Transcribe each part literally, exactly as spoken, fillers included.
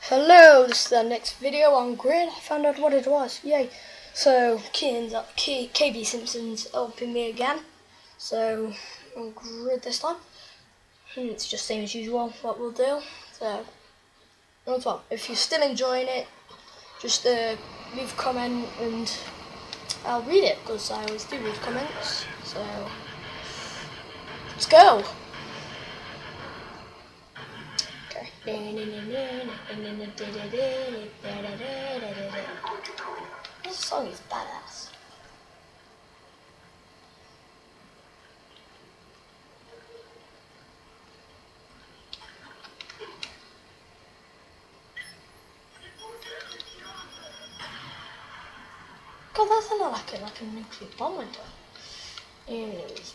Hello, this is the next video on Grid. I found out what it was, yay. So, Keane's up, K KB Simpson's helping me again. So, on Grid this time. And it's just same as usual, what we'll do. So, well, if you're still enjoying it, just uh, leave a comment and I'll read it, because I always do read comments. So, let's go. This song is badass. God, that's not like a, like a nuclear bomb window. Anyways.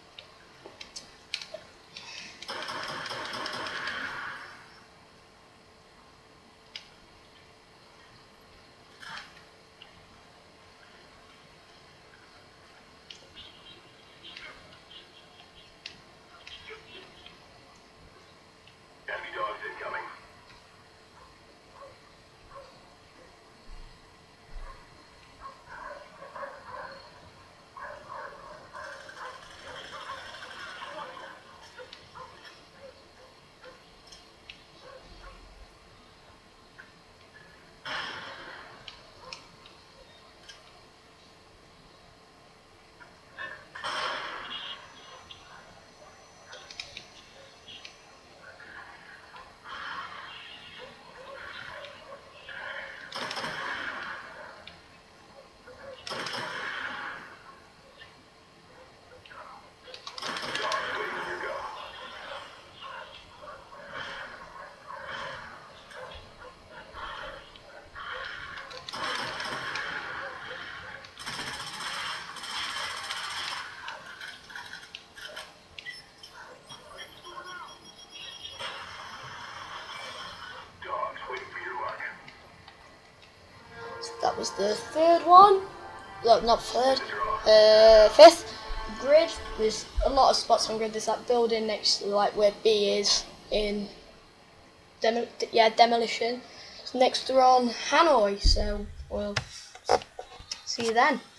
That was the third one. No, not third. Uh, fifth. Grid. There's a lot of spots on Grid. There's that building next to like where B is in demo yeah demolition. Next we're on Hanoi. So we'll see you then.